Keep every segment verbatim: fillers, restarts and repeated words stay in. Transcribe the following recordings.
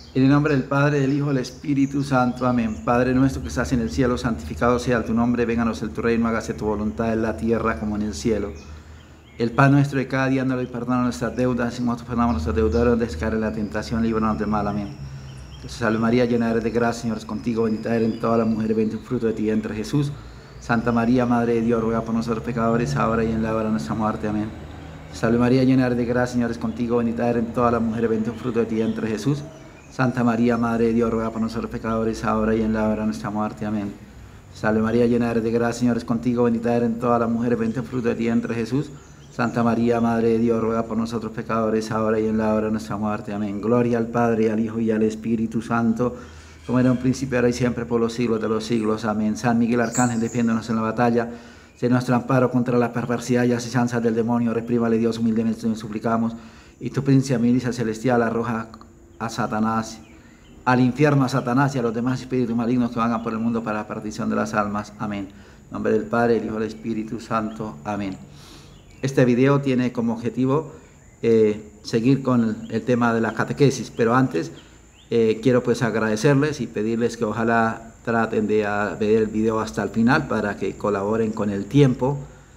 En el nombre del Padre, del Hijo, del Espíritu Santo. Amén. Padre nuestro que estás en el cielo, santificado sea tu nombre. Vénganos el tu reino, hágase tu voluntad en la tierra como en el cielo. El pan nuestro de cada día, no y perdona nuestras deudas, y nosotros perdonamos a nuestros deudores, descarga la tentación, líbranos del mal. Amén. Dios salve María, llena eres de gracia, Señor es contigo, bendita eres en todas las mujeres, bendito el fruto de ti vientre Jesús. Santa María, Madre de Dios, ruega por nosotros pecadores, ahora y en la hora de nuestra muerte. Amén. Salve María, llena eres de gracia, Señor es contigo, bendita eres en todas las mujeres, bendito el fruto de ti vientre Jesús. Santa María, Madre de Dios, ruega por nosotros pecadores, ahora y en la hora de nuestra muerte. Amén. Salve María, llena eres de gracia, Señor es contigo, bendita eres en todas las mujeres, bendito el fruto de ti vientre Jesús. Santa María, Madre de Dios, ruega por nosotros pecadores, ahora y en la hora de nuestra muerte. Amén. Gloria al Padre, al Hijo y al Espíritu Santo, como era en un principio, ahora y siempre, por los siglos de los siglos. Amén. San Miguel Arcángel, defiéndonos en la batalla, sé nuestro amparo contra la perversidad y asechanzas del demonio. Reprímale Dios humildemente, nos suplicamos. Y tu príncipe milicia celestial arroja a Satanás, al infierno a Satanás y a los demás espíritus malignos que vagan por el mundo para la perdición de las almas. Amén. En nombre del Padre, del Hijo y del Espíritu Santo. Amén. Este video tiene como objetivo eh, seguir con el, el tema de la catequesis, pero antes eh, quiero pues agradecerles y pedirles que ojalá traten de a, ver el video hasta el final para que colaboren con el tiempo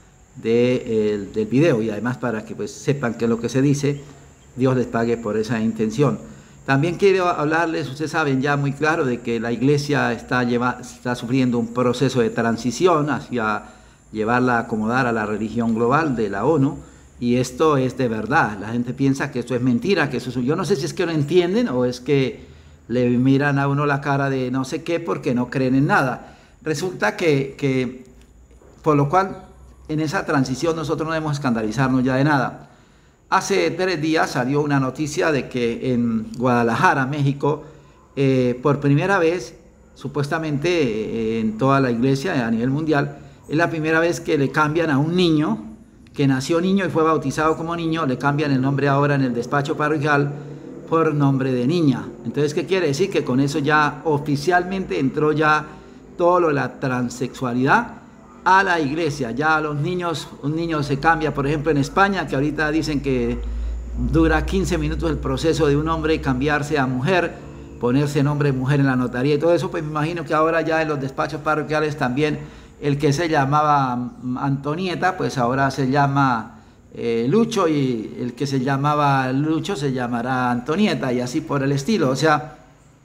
de, el, del video y además para que pues sepan qué es lo que se dice. Dios les pague por esa intención. También quiero hablarles, ustedes saben ya muy claro de que la iglesia está, lleva, está sufriendo un proceso de transición hacia llevarla a acomodar a la religión global de la ONU, y esto es de verdad. La gente piensa que esto es mentira, que eso es, yo no sé si es que no entienden o es que le miran a uno la cara de no sé qué porque no creen en nada. Resulta que, que por lo cual en esa transición nosotros no debemos escandalizarnos ya de nada. Hace tres días salió una noticia de que en Guadalajara, México, eh, por primera vez, supuestamente eh, en toda la iglesia a nivel mundial, es la primera vez que le cambian a un niño, que nació niño y fue bautizado como niño, le cambian el nombre ahora en el despacho parroquial por nombre de niña. Entonces, ¿qué quiere decir? Que con eso ya oficialmente entró ya todo lo de la transexualidad a la iglesia. Ya a los niños, un niño se cambia, por ejemplo en España, que ahorita dicen que dura quince minutos el proceso de un hombre cambiarse a mujer, ponerse nombre de mujer en la notaría y todo eso, pues me imagino que ahora ya en los despachos parroquiales también el que se llamaba Antonieta, pues ahora se llama eh, Lucho, y el que se llamaba Lucho se llamará Antonieta, y así por el estilo. O sea,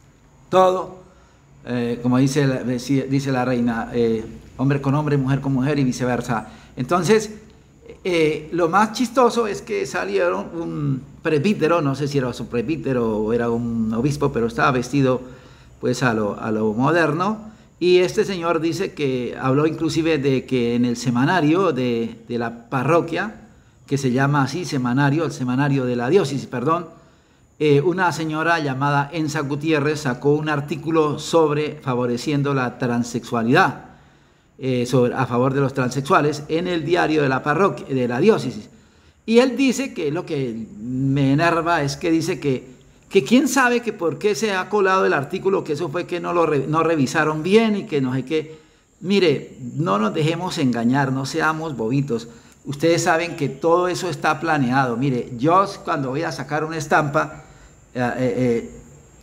todo, eh, como dice, dice la reina, eh, hombre con hombre, mujer con mujer y viceversa. Entonces, eh, lo más chistoso es que salieron un presbítero, no sé si era su presbítero o era un obispo, pero estaba vestido pues a lo, a lo moderno. Y este señor dice que habló inclusive de que en el semanario de, de la parroquia, que se llama así, semanario, el semanario de la diócesis, perdón, eh, una señora llamada Enza Gutiérrez sacó un artículo sobre favoreciendo la transexualidad, eh, sobre, a favor de los transexuales, en el diario de la parroquia, de la diócesis. Y él dice que lo que me enerva es que dice que que quién sabe que por qué se ha colado el artículo, que eso fue que no lo re, no revisaron bien y que no sé qué. Mire, no nos dejemos engañar, no seamos bobitos. Ustedes saben que todo eso está planeado. Mire, yo cuando voy a sacar una estampa, eh, eh, eh,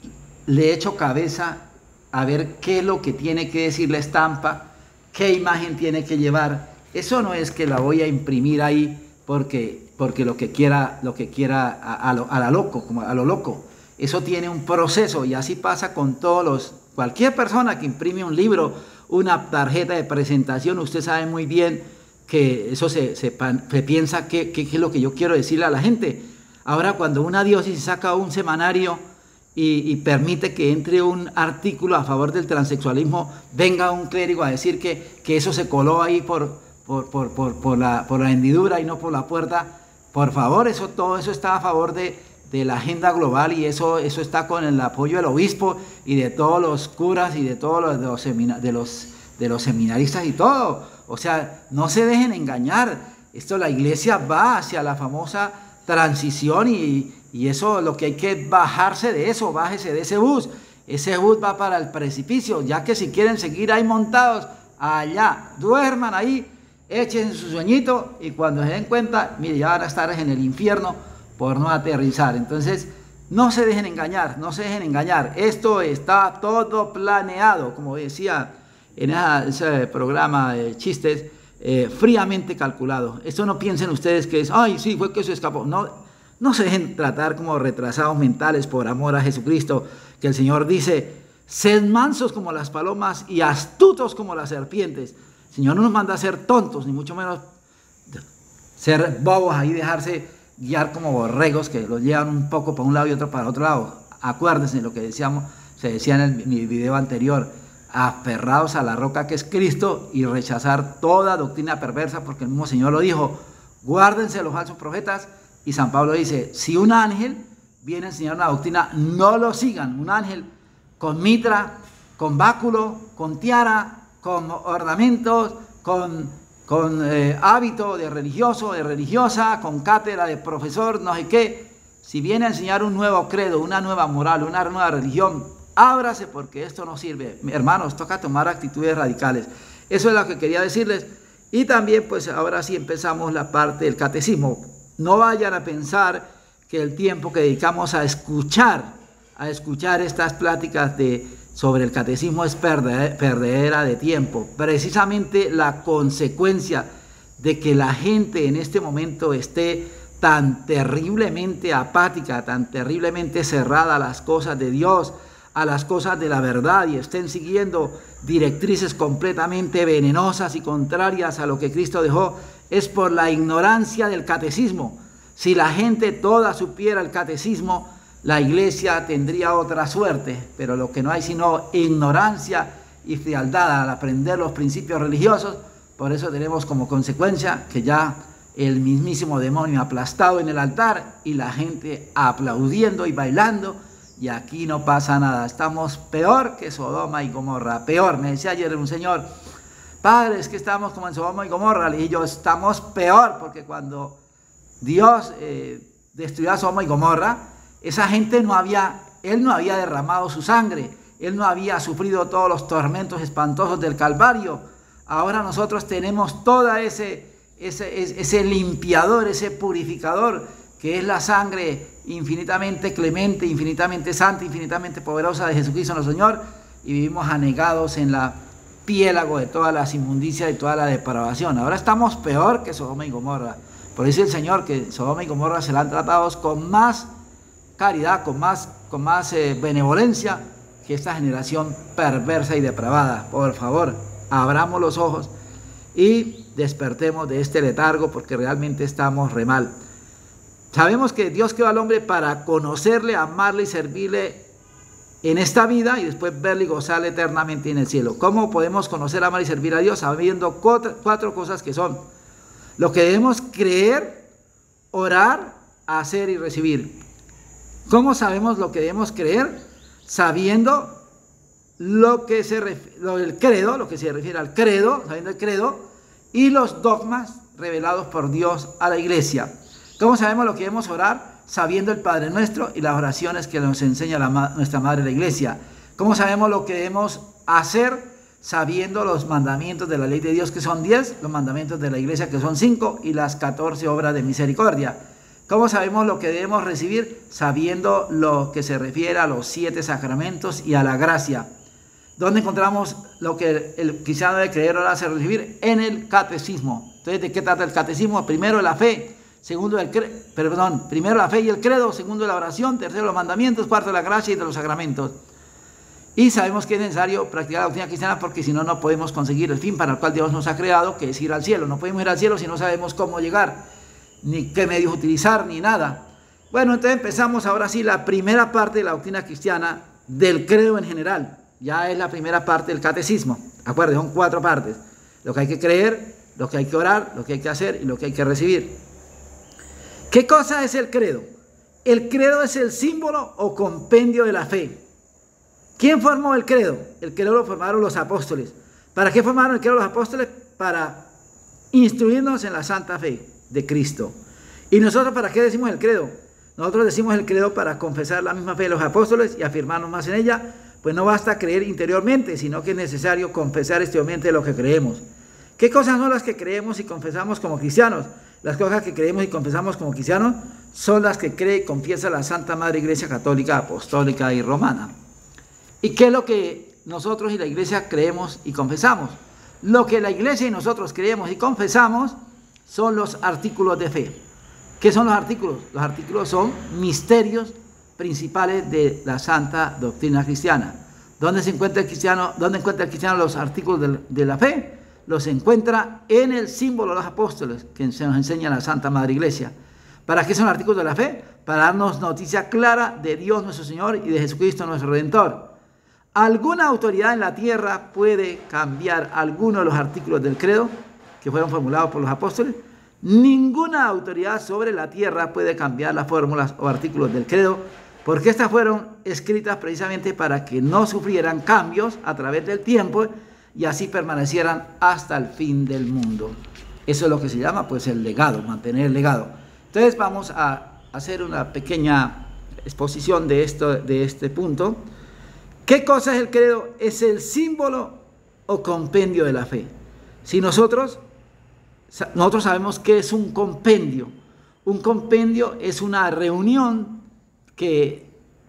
le echo cabeza a ver qué es lo que tiene que decir la estampa, qué imagen tiene que llevar. Eso no es que la voy a imprimir ahí porque, porque lo que quiera, lo que quiera a, a, lo, a la loco, como a lo loco. Eso tiene un proceso, y así pasa con todos los, cualquier persona que imprime un libro, una tarjeta de presentación. Usted sabe muy bien que eso se, se, se piensa que, que, que es lo que yo quiero decirle a la gente. Ahora, cuando una diócesis saca un semanario y, y permite que entre un artículo a favor del transexualismo, venga un clérigo a decir que, que eso se coló ahí por, por, por, por, por, la, por la hendidura y no por la puerta. Por favor, eso, todo eso está a favor de de la agenda global, y eso, eso está con el apoyo del obispo y de todos los curas y de todos los, de los, semina, de los, de los seminaristas y todo. O sea, no se dejen engañar. Esto, la iglesia va hacia la famosa transición, y, y eso, lo que hay que bajarse de eso, bájese de ese bus. Ese bus va para el precipicio, ya que si quieren seguir ahí montados, allá, duerman ahí, echen su sueñito, y cuando se den cuenta, mire, ya van a estar en el infierno por no aterrizar. Entonces, No se dejen engañar, no se dejen engañar. Esto está todo planeado, como decía en esa, ese programa de chistes, eh, fríamente calculado. Esto no piensen ustedes que es, ay, sí, fue que se escapó. No, no se dejen tratar como retrasados mentales por amor a Jesucristo, que el Señor dice, sed mansos como las palomas y astutos como las serpientes. El Señor no nos manda a ser tontos, ni mucho menos ser bobos ahí, dejarse guiar como borregos que los llevan un poco para un lado y otro para otro lado. Acuérdense de lo que decíamos, se decía en el, mi video anterior, aferrados a la roca que es Cristo y rechazar toda doctrina perversa, porque el mismo Señor lo dijo, guárdense de los falsos profetas. Y San Pablo dice, si un ángel viene a enseñar una doctrina, no lo sigan. Un ángel con mitra, con báculo, con tiara, con ornamentos, con, con eh, hábito de religioso, de religiosa, con cátedra de profesor, no sé qué. Si viene a enseñar un nuevo credo, una nueva moral, una nueva religión, ábrase porque esto no sirve. Hermanos, toca tomar actitudes radicales. Eso es lo que quería decirles. Y también, pues ahora sí empezamos la parte del catecismo. No vayan a pensar que el tiempo que dedicamos a escuchar, a escuchar estas pláticas de, sobre el catecismo es perder, perdedera de tiempo. Precisamente la consecuencia de que la gente en este momento esté tan terriblemente apática, tan terriblemente cerrada a las cosas de Dios, a las cosas de la verdad, y estén siguiendo directrices completamente venenosas y contrarias a lo que Cristo dejó, es por la ignorancia del catecismo. Si la gente toda supiera el catecismo, la iglesia tendría otra suerte, pero lo que no hay sino ignorancia y frialdad al aprender los principios religiosos. Por eso tenemos como consecuencia que ya el mismísimo demonio aplastado en el altar y la gente aplaudiendo y bailando, y aquí no pasa nada. Estamos peor que Sodoma y Gomorra, peor. Me decía ayer un señor, padre, es que estamos como en Sodoma y Gomorra. Le dije yo, estamos peor, porque cuando Dios eh, destruyó a Sodoma y Gomorra, esa gente no había, él no había derramado su sangre, él no había sufrido todos los tormentos espantosos del Calvario. Ahora nosotros tenemos todo ese, ese, ese limpiador, ese purificador, que es la sangre infinitamente clemente, infinitamente santa, infinitamente poderosa de Jesucristo nuestro Señor, y vivimos anegados en la piélago de todas las inmundicias y toda la depravación. Ahora estamos peor que Sodoma y Gomorra. Por eso el Señor que Sodoma y Gomorra se la han tratado con más caridad, con más, con más eh, benevolencia que esta generación perversa y depravada. Por favor, abramos los ojos y despertemos de este letargo, porque realmente estamos re mal. Sabemos que Dios creó al hombre para conocerle, amarle y servirle en esta vida, y después verle y gozarle eternamente en el cielo. ¿Cómo podemos conocer, amar y servir a Dios? Sabiendo cuatro, cuatro cosas que son lo que debemos creer, orar, hacer y recibir. ¿Cómo sabemos lo que debemos creer? Sabiendo lo que se refiere, lo del credo, lo que se refiere al credo, sabiendo el credo, y los dogmas revelados por Dios a la iglesia. ¿Cómo sabemos lo que debemos orar? Sabiendo el Padre Nuestro y las oraciones que nos enseña la, nuestra Madre la Iglesia. ¿Cómo sabemos lo que debemos hacer? Sabiendo los mandamientos de la ley de Dios, que son diez, los mandamientos de la Iglesia, que son cinco, y las catorce obras de misericordia. ¿Cómo sabemos lo que debemos recibir? Sabiendo lo que se refiere a los siete sacramentos y a la gracia. ¿Dónde encontramos lo que el cristiano debe creer, orar, hacer, recibir? En el catecismo. Entonces, ¿de qué trata el catecismo? Primero, la fe. Segundo, el cre... Perdón, primero la fe y el credo. Segundo, la oración. Tercero, los mandamientos. Cuarto, la gracia y de los sacramentos. Y sabemos que es necesario practicar la doctrina cristiana, porque si no, no podemos conseguir el fin para el cual Dios nos ha creado, que es ir al cielo. No podemos ir al cielo si no sabemos cómo llegar, ni qué medios utilizar, ni nada. Bueno, entonces empezamos ahora sí la primera parte de la doctrina cristiana, del credo en general. Ya es la primera parte del catecismo. Acuérdense, son cuatro partes. Lo que hay que creer, lo que hay que orar, lo que hay que hacer y lo que hay que recibir. ¿Qué cosa es el credo? El credo es el símbolo o compendio de la fe. ¿Quién formó el credo? El credo lo formaron los apóstoles. ¿Para qué formaron el credo los apóstoles? Para instruirnos en la santa fe de Cristo. ¿Y nosotros para qué decimos el credo? Nosotros decimos el credo para confesar la misma fe de los apóstoles y afirmarnos más en ella. Pues no basta creer interiormente, sino que es necesario confesar exteriormente lo que creemos. ¿Qué cosas son las que creemos y confesamos como cristianos? Las cosas que creemos y confesamos como cristianos son las que cree y confiesa la Santa Madre Iglesia Católica, Apostólica y Romana. ¿Y qué es lo que nosotros y la Iglesia creemos y confesamos? Lo que la Iglesia y nosotros creemos y confesamos son los artículos de fe. ¿Qué son los artículos? Los artículos son misterios principales de la santa doctrina cristiana. ¿Dónde se encuentra el cristiano? ¿Dónde encuentra el cristiano los artículos de, de la fe? Los encuentra en el símbolo de los apóstoles que se nos enseña la Santa Madre Iglesia. ¿Para qué son los artículos de la fe? Para darnos noticia clara de Dios nuestro Señor y de Jesucristo nuestro Redentor. ¿Alguna autoridad en la tierra puede cambiar alguno de los artículos del credo que fueron formulados por los apóstoles? Ninguna autoridad sobre la tierra puede cambiar las fórmulas o artículos del credo, porque estas fueron escritas precisamente para que no sufrieran cambios a través del tiempo y así permanecieran hasta el fin del mundo. Eso es lo que se llama pues el legado, mantener el legado. Entonces vamos a hacer una pequeña exposición de, esto, de este punto. ¿Qué cosa es el credo? Es el símbolo o compendio de la fe. Si nosotros, nosotros sabemos qué es un compendio. Un compendio es una reunión que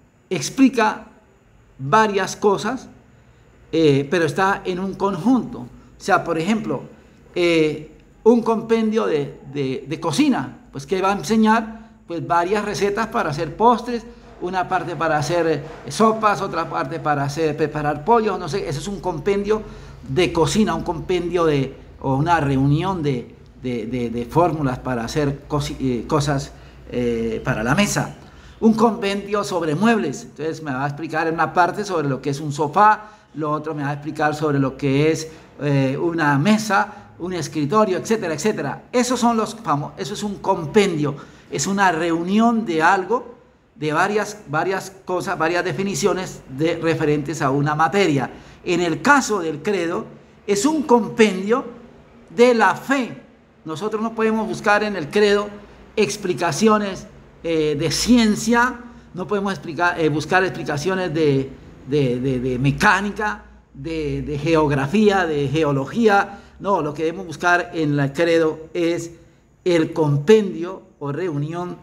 explica varias cosas, eh, pero está en un conjunto. O sea, por ejemplo, eh, un compendio de, de, de cocina, pues que va a enseñar pues varias recetas para hacer postres, una parte para hacer eh, sopas, otra parte para hacer, preparar pollo, no sé, eso es un compendio de cocina, un compendio de, o una reunión de, de, de, de fórmulas para hacer eh, cosas eh, para la mesa. Un compendio sobre muebles, entonces me va a explicar en una parte sobre lo que es un sofá, lo otro me va a explicar sobre lo que es eh, una mesa, un escritorio, etcétera, etcétera. Esos son los famosos, eso es un compendio, es una reunión de algo, de varias, varias cosas, varias definiciones de, referentes a una materia. En el caso del credo, es un compendio de la fe. Nosotros no podemos buscar en el credo explicaciones eh, de ciencia, no podemos explicar, eh, buscar explicaciones de, de, de, de mecánica, de, de geografía, de geología. No, lo que debemos buscar en el credo es el compendio o reunión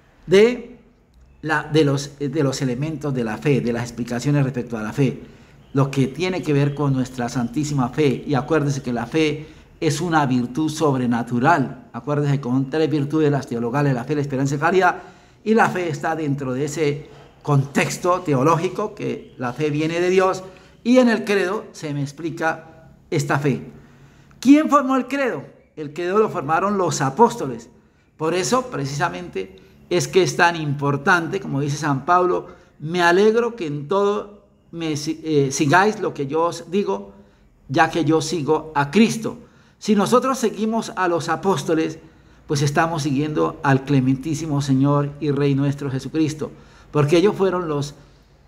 de, la, de, los, de los elementos de la fe, de las explicaciones respecto a la fe, lo que tiene que ver con nuestra santísima fe. Y acuérdense que la fe es una virtud sobrenatural. Acuérdense que con tres virtudes, las teologales, la fe, la esperanza y la caridad, y la fe está dentro de ese contexto teológico, que la fe viene de Dios, y en el credo se me explica esta fe. ¿Quién formó el credo? El credo lo formaron los apóstoles. Por eso, precisamente, es que es tan importante, como dice San Pablo, me alegro que en todo me eh, sigáis lo que yo os digo, ya que yo sigo a Cristo. Si nosotros seguimos a los apóstoles, pues estamos siguiendo al clementísimo Señor y Rey nuestro Jesucristo, porque ellos fueron los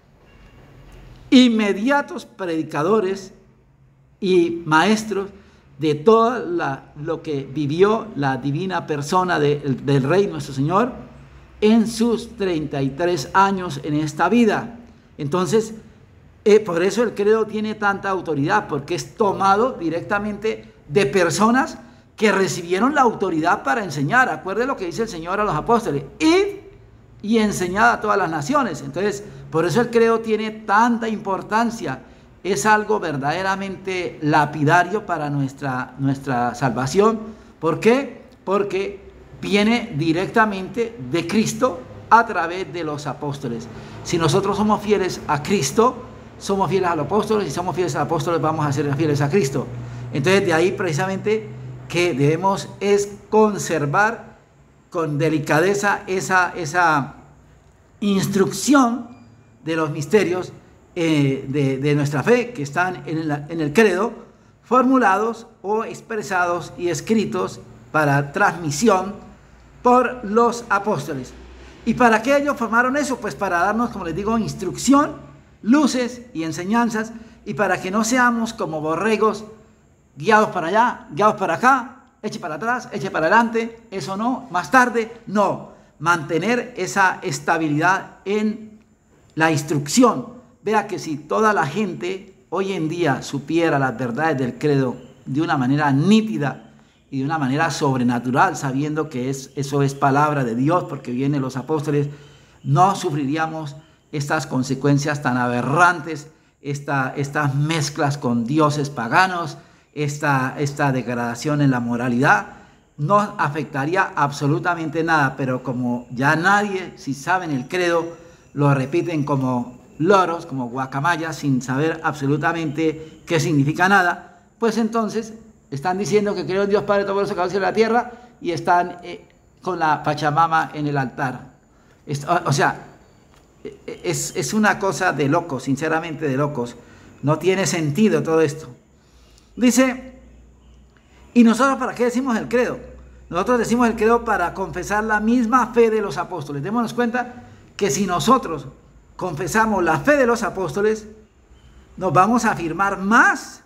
inmediatos predicadores y maestros de todo la, lo que vivió la divina persona de, del Rey nuestro Señor en sus treinta y tres años en esta vida. Entonces, eh, por eso el credo tiene tanta autoridad, porque es tomado directamente de personas que recibieron la autoridad para enseñar. Acuérdense lo que dice el Señor a los apóstoles: id y enseñad a todas las naciones. Entonces, por eso el credo tiene tanta importancia. Es algo verdaderamente lapidario para nuestra, nuestra salvación. ¿Por qué? Porque viene directamente de Cristo a través de los apóstoles. Si nosotros somos fieles a Cristo, somos fieles a los apóstoles. Si somos fieles a los apóstoles, vamos a ser fieles a Cristo. Entonces, de ahí precisamente que debemos es conservar con delicadeza esa, esa instrucción de los misterios eh, de, de nuestra fe, que están en, la, en el credo, formulados o expresados y escritos para transmisión por los apóstoles. ¿Y para qué ellos formaron eso? Pues para darnos, como les digo, instrucción, luces y enseñanzas, y para que no seamos como borregos guiados para allá, guiados para acá, eche para atrás, eche para adelante, eso no, más tarde, no. Mantener esa estabilidad en la instrucción. Vea que si toda la gente hoy en día supiera las verdades del credo de una manera nítida y de una manera sobrenatural, sabiendo que es, eso es palabra de Dios, porque vienen los apóstoles, no sufriríamos estas consecuencias tan aberrantes, esta, estas mezclas con dioses paganos, esta, esta degradación en la moralidad. No afectaría absolutamente nada, pero como ya nadie, si saben el credo, lo repiten como loros, como guacamayas, sin saber absolutamente qué significa nada, pues entonces están diciendo que creo en Dios Padre Todopoderoso, creador del cielo y la tierra, y están eh, con la Pachamama en el altar. Es, o, o sea, es, es una cosa de locos, sinceramente de locos. No tiene sentido todo esto. Dice, ¿y nosotros para qué decimos el credo? Nosotros decimos el credo para confesar la misma fe de los apóstoles. Démonos cuenta que si nosotros confesamos la fe de los apóstoles, nos vamos a afirmar más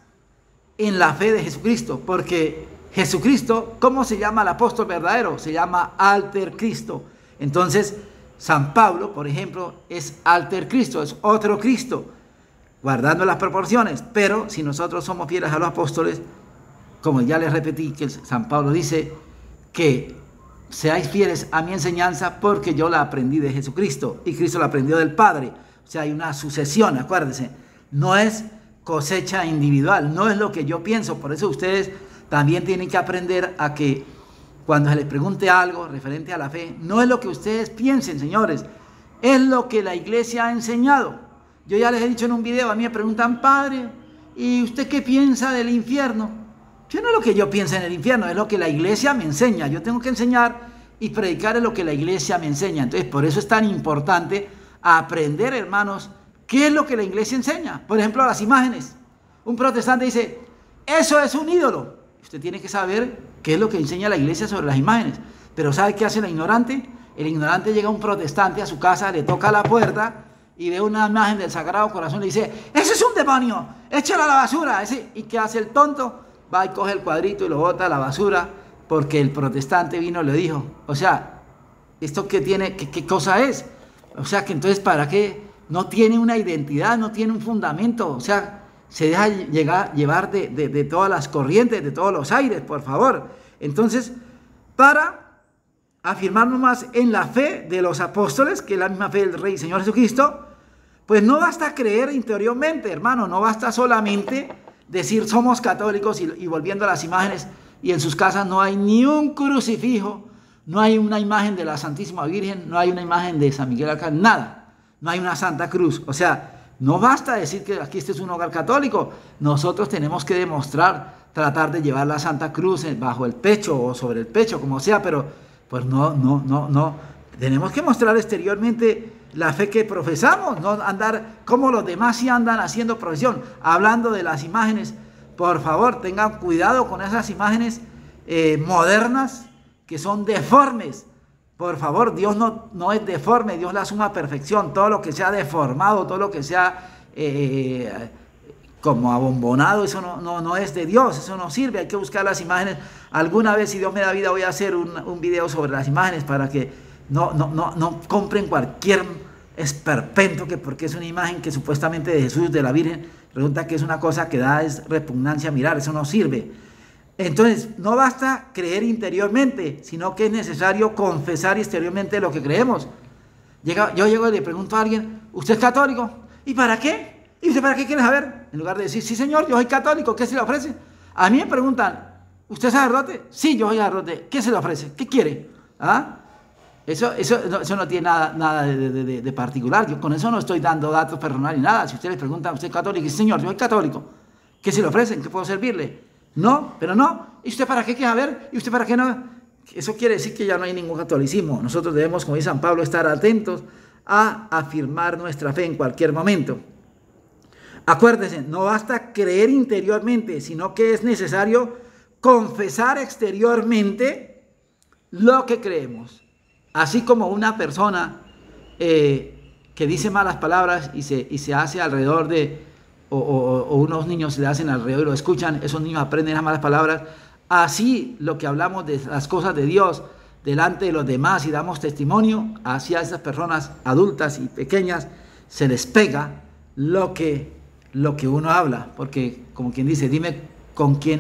en la fe de Jesucristo, porque Jesucristo, ¿cómo se llama el apóstol verdadero? Se llama Alter Cristo. Entonces, San Pablo, por ejemplo, es Alter Cristo, es otro Cristo, guardando las proporciones. Pero si nosotros somos fieles a los apóstoles, como ya les repetí, que San Pablo dice que seáis fieles a mi enseñanza porque yo la aprendí de Jesucristo y Cristo la aprendió del Padre. O sea, hay una sucesión, acuérdense. No es cosecha individual, no es lo que yo pienso. Por eso ustedes también tienen que aprender a que cuando se les pregunte algo referente a la fe, no es lo que ustedes piensen, señores, es lo que la iglesia ha enseñado. Yo ya les he dicho en un video, a mí me preguntan, padre, ¿y usted qué piensa del infierno? Yo no es lo que yo pienso en el infierno, es lo que la iglesia me enseña. Yo tengo que enseñar y predicar es lo que la iglesia me enseña. Entonces, por eso es tan importante aprender, hermanos, qué es lo que la iglesia enseña. Por ejemplo, las imágenes. Un protestante dice, eso es un ídolo. Usted tiene que saber qué es lo que enseña la iglesia sobre las imágenes. Pero ¿sabe qué hace el ignorante? El ignorante llega a un protestante a su casa, le toca la puerta y ve una imagen del Sagrado Corazón y le dice, ¡ese es un demonio! ¡Échalo a la basura! Ese... ¿Y qué hace el tonto? Va y coge el cuadrito y lo bota a la basura porque el protestante vino y le dijo. O sea, ¿esto qué tiene? ¿Qué, qué cosa es? O sea, que entonces, ¿para qué? No tiene una identidad, no tiene un fundamento. O sea, se deja llegar, llevar de, de, de todas las corrientes, de todos los aires, por favor. Entonces, para afirmarnos más en la fe de los apóstoles, que es la misma fe del Rey Señor Jesucristo, pues no basta creer interiormente, hermano, no basta solamente decir somos católicos y, y volviendo a las imágenes, y en sus casas no hay ni un crucifijo, no hay una imagen de la Santísima Virgen, no hay una imagen de San Miguel Arcángel, nada, no hay una Santa Cruz. O sea, no basta decir que aquí este es un hogar católico, nosotros tenemos que demostrar, tratar de llevar la Santa Cruz bajo el pecho o sobre el pecho, como sea, pero pues no, no, no, no, tenemos que mostrar exteriormente la fe que profesamos, no andar como los demás sí andan haciendo profesión, hablando de las imágenes. Por favor, tengan cuidado con esas imágenes eh, modernas que son deformes. Por favor, Dios no, no es deforme, Dios la suma perfección. Todo lo que sea deformado, todo lo que sea eh, como abombonado, eso no, no, no es de Dios, eso no sirve. Hay que buscar las imágenes. Alguna vez, si Dios me da vida, voy a hacer un, un video sobre las imágenes para que No, no, no, no compren cualquier esperpento que porque es una imagen que supuestamente de Jesús, de la Virgen, resulta que es una cosa que da es repugnancia mirar, eso no sirve. Entonces, no basta creer interiormente, sino que es necesario confesar exteriormente lo que creemos. Llega, yo llego y le pregunto a alguien, ¿usted es católico? ¿Y para qué? ¿Y usted para qué quiere saber? En lugar de decir, sí señor, yo soy católico, ¿qué se le ofrece? A mí me preguntan, ¿usted es sacerdote? Sí, yo soy sacerdote, ¿qué se le ofrece? ¿Qué quiere? ¿Ah? Eso, eso, eso no tiene nada, nada de, de, de particular. Yo con eso no estoy dando datos personales ni nada. Si ustedes les preguntan, ¿usted es católico? Y dice, señor, yo soy católico. ¿Qué se le ofrecen? ¿Qué puedo servirle? No, pero no. ¿Y usted para qué quiere saber? ¿Y usted para qué no? Eso quiere decir que ya no hay ningún catolicismo. Nosotros debemos, como dice San Pablo, estar atentos a afirmar nuestra fe en cualquier momento. Acuérdense, no basta creer interiormente, sino que es necesario confesar exteriormente lo que creemos. Así como una persona eh, que dice malas palabras y se, y se hace alrededor de, o, o, o unos niños se le hacen alrededor y lo escuchan, esos niños aprenden las malas palabras, así lo que hablamos de las cosas de Dios delante de los demás y damos testimonio, hacia esas personas adultas y pequeñas se les pega lo que, lo que uno habla, porque como quien dice, dime con quién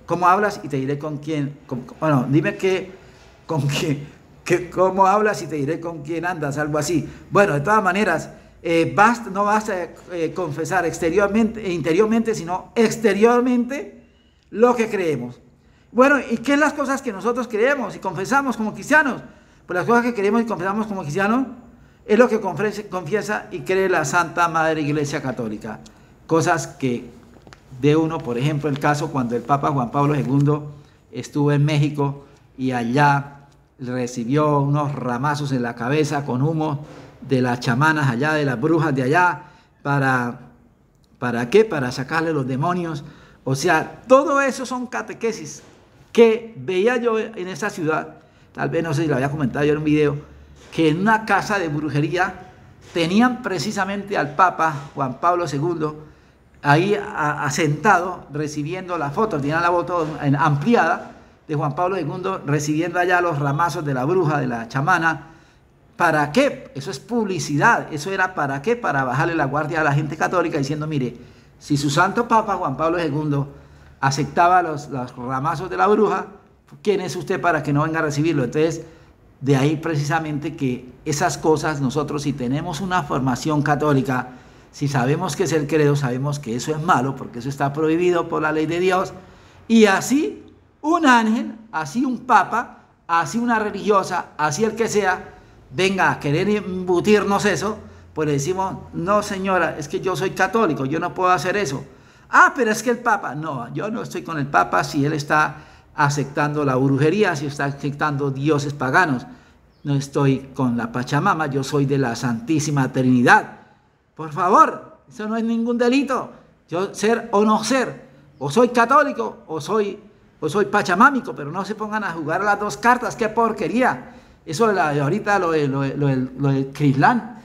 ¿Cómo hablas y te diré con quién? Con, bueno, dime que, con qué, que, cómo hablas y te diré con quién andas, algo así. Bueno, de todas maneras, eh, basta, no basta eh, confesar exteriormente e interiormente, sino exteriormente lo que creemos. Bueno, ¿y qué es las cosas que nosotros creemos y confesamos como cristianos? Pues las cosas que creemos y confesamos como cristianos es lo que confiesa y cree la Santa Madre Iglesia Católica. Cosas que de uno, por ejemplo, el caso cuando el Papa Juan Pablo segundo estuvo en México y allá recibió unos ramazos en la cabeza con humo de las chamanas allá, de las brujas de allá, para, ¿para qué? Para sacarle los demonios. O sea, todo eso son catequesis que veía yo en esta ciudad, tal vez no sé si lo había comentado yo en un video, que en una casa de brujería tenían precisamente al Papa Juan Pablo segundo ahí asentado recibiendo la foto, tenían la foto ampliada de Juan Pablo segundo recibiendo allá los ramazos de la bruja, de la chamana. ¿Para qué? Eso es publicidad. Eso era ¿para qué? Para bajarle la guardia a la gente católica diciendo, mire, si su santo Papa Juan Pablo segundo aceptaba los, los ramazos de la bruja, ¿quién es usted para que no venga a recibirlo? Entonces, de ahí precisamente que esas cosas nosotros, si tenemos una formación católica, si sabemos qué es el credo, sabemos que eso es malo, porque eso está prohibido por la ley de Dios, y así un ángel, así un papa, así una religiosa, así el que sea, venga a querer embutirnos eso, pues le decimos, no señora, es que yo soy católico, yo no puedo hacer eso. Ah, pero es que el papa, no, yo no estoy con el papa si él está aceptando la brujería, si está aceptando dioses paganos. No estoy con la Pachamama, yo soy de la Santísima Trinidad. Por favor, eso no es ningún delito. Yo ser o no ser, o soy católico o soy, o soy pachamámico, pero no se pongan a jugar las dos cartas, qué porquería. Eso de, la, de ahorita lo del lo, lo, lo, lo Crislán,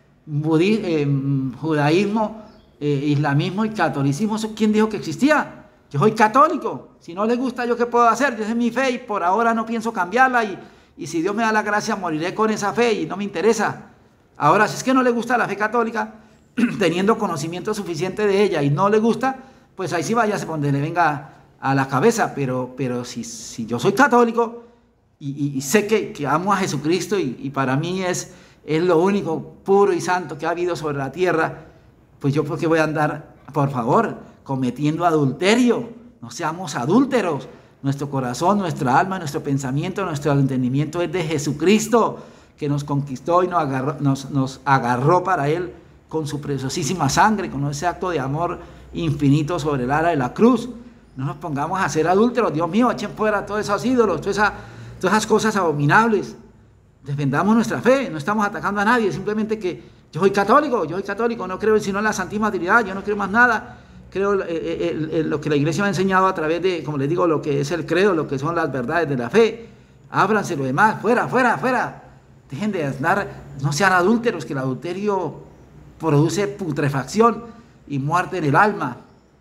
eh, judaísmo, eh, islamismo y catolicismo, ¿eso quién dijo que existía? Yo soy católico, si no le gusta, ¿yo qué puedo hacer? Yo esa es mi fe y por ahora no pienso cambiarla y, y si Dios me da la gracia moriré con esa fe y no me interesa. Ahora, si es que no le gusta la fe católica, teniendo conocimiento suficiente de ella y no le gusta, pues ahí sí váyase donde le venga a la cabeza, pero, pero si, si yo soy católico y, y, y sé que, que amo a Jesucristo y, y para mí es, es lo único puro y santo que ha habido sobre la tierra, pues yo porque voy a andar, por favor, cometiendo adulterio. No seamos adúlteros. Nuestro corazón, nuestra alma, nuestro pensamiento, nuestro entendimiento es de Jesucristo, que nos conquistó y nos agarró, nos, nos agarró para Él con su preciosísima sangre, con ese acto de amor infinito sobre el ara de la cruz. No nos pongamos a ser adúlteros. Dios mío, echen fuera todos esos ídolos, todas esas, todas esas cosas abominables. Defendamos nuestra fe, no estamos atacando a nadie, simplemente que yo soy católico, yo soy católico, no creo sino en la Santísima Trinidad, yo no creo más nada. Creo eh, eh, lo que la iglesia me ha enseñado a través de, como les digo, lo que es el credo, lo que son las verdades de la fe. Ábranse lo demás, fuera, fuera, fuera. Dejen de andar, no sean adúlteros, que el adulterio produce putrefacción y muerte en el alma.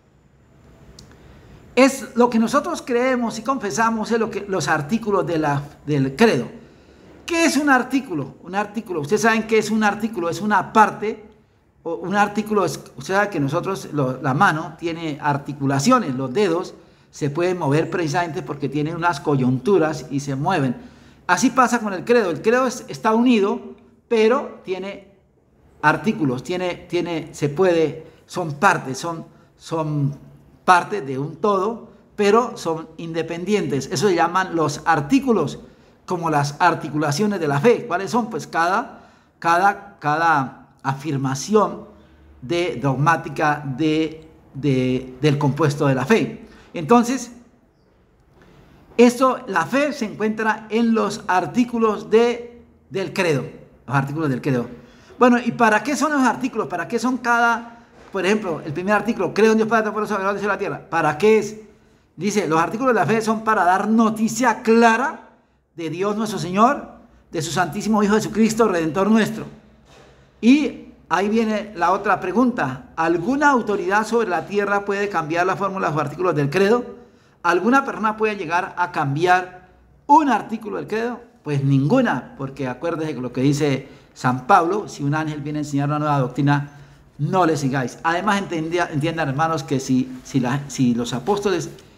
Es lo que nosotros creemos y confesamos, es lo que, los artículos de la, del credo. ¿Qué es un artículo? Un artículo, ustedes saben qué es un artículo, es una parte. Un artículo, es, o sea que nosotros, lo, la mano tiene articulaciones, los dedos se pueden mover precisamente porque tienen unas coyunturas y se mueven. Así pasa con el credo, el credo es, está unido, pero tiene artículos, tiene, tiene, se puede, son partes, son, son partes de un todo, pero son independientes. Eso se llaman los artículos, como las articulaciones de la fe. ¿Cuáles son? Pues cada, cada, cada afirmación de dogmática de, de, del compuesto de la fe. Entonces, esto, la fe se encuentra en los artículos de, del credo, los artículos del credo. Bueno, ¿y para qué son los artículos? ¿Para qué son cada, por ejemplo, el primer artículo, creo en Dios Padre Todopoderoso, creador del cielo y la tierra? ¿Para qué es? Dice, los artículos de la fe son para dar noticia clara de Dios nuestro Señor, de su Santísimo Hijo Jesucristo, Redentor nuestro. Y ahí viene la otra pregunta. ¿Alguna autoridad sobre la tierra puede cambiar la fórmula de los artículos del credo? ¿Alguna persona puede llegar a cambiar un artículo del credo? Pues ninguna, porque acuérdense que lo que dice San Pablo, si un ángel viene a enseñar una nueva doctrina, no le sigáis. Además, entiendan, hermanos, que si, si, la, si los apóstoles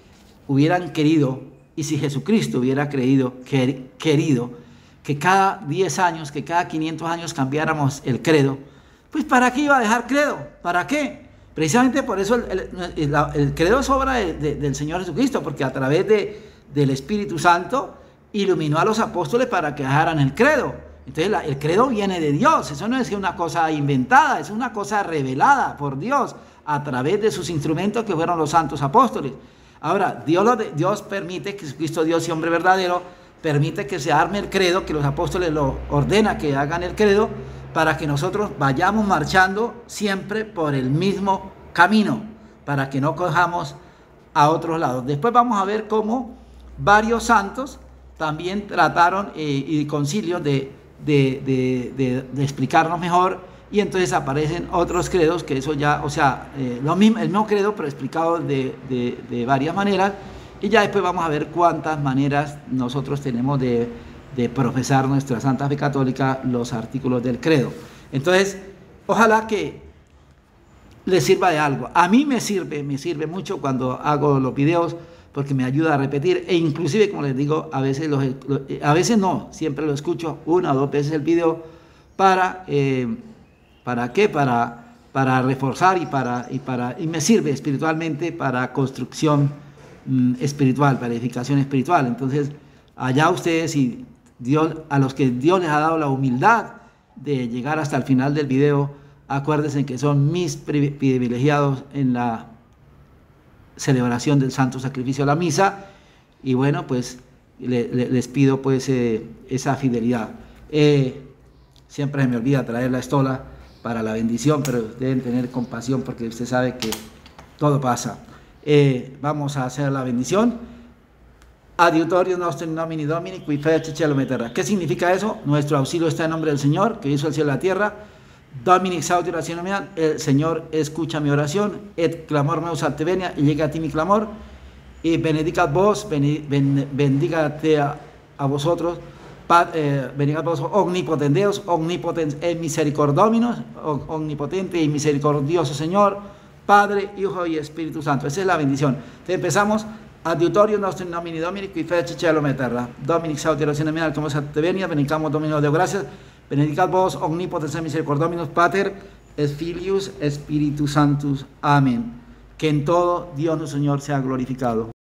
hubieran querido, y si Jesucristo hubiera creído, quer, querido, que cada diez años, que cada quinientos años cambiáramos el credo, pues ¿para qué iba a dejar credo? ¿Para qué? Precisamente por eso el, el, el, el credo es obra de, de, del Señor Jesucristo, porque a través de, del Espíritu Santo iluminó a los apóstoles para que dejaran el credo. Entonces la, el credo viene de Dios, eso no es una cosa inventada, es una cosa revelada por Dios a través de sus instrumentos que fueron los santos apóstoles. Ahora, Dios, lo de, Dios permite que Jesucristo, Dios y hombre verdadero, permite que se arme el credo, que los apóstoles lo ordena que hagan el credo, para que nosotros vayamos marchando siempre por el mismo camino, para que no cojamos a otros lados. Después vamos a ver cómo varios santos también trataron eh, y concilios de, de, de, de, de explicarnos mejor, y entonces aparecen otros credos, que eso ya, o sea, eh, lo mismo, el mismo credo, pero explicado de, de, de varias maneras, y ya después vamos a ver cuántas maneras nosotros tenemos de, de profesar nuestra Santa Fe Católica, los artículos del credo. Entonces, ojalá que les sirva de algo. A mí me sirve, me sirve mucho cuando hago los videos, porque me ayuda a repetir, e inclusive, como les digo, a veces, los, a veces no, siempre lo escucho una o dos veces el video, para, eh, ¿para qué? Para, para reforzar y, para, y, para, y me sirve espiritualmente para construcción mm, espiritual, para edificación espiritual. Entonces, allá ustedes, y Dios, a los que Dios les ha dado la humildad de llegar hasta el final del video, acuérdense que son mis privilegiados en la celebración del Santo Sacrificio de la Misa, y bueno, pues le, le, les pido pues eh, esa fidelidad. Eh, siempre se me olvida traer la estola para la bendición, pero deben tener compasión porque usted sabe que todo pasa. Eh, vamos a hacer la bendición. Adiutorio nostro in nomine Domini, qui fecit caelum et terra. ¿Qué significa eso? Nuestro auxilio está en nombre del Señor, que hizo el cielo y la tierra. Domini exaudi orationem mea, el Señor escucha mi oración, et clamor meus ad te venia, y llega a ti mi clamor, y benedicat vos, ben, bendígate a, a vosotros, pad, eh, bendigat vos omnipotens Deus, omnipotens et misericordominos, omnipotente y misericordioso Señor, Padre, Hijo y Espíritu Santo. Esa es la bendición. Entonces empezamos. Adiutorio nostro in nomine Domini, qui fecit caelum et terra. Domini exaudi orationem mea, como te venia, benedicamos Domino Deo gracias. Benedicat vos omnipotens et misericordominus Pater, et Filius, Spiritus Sanctus. Amén. Que en todo Dios nuestro Señor sea glorificado.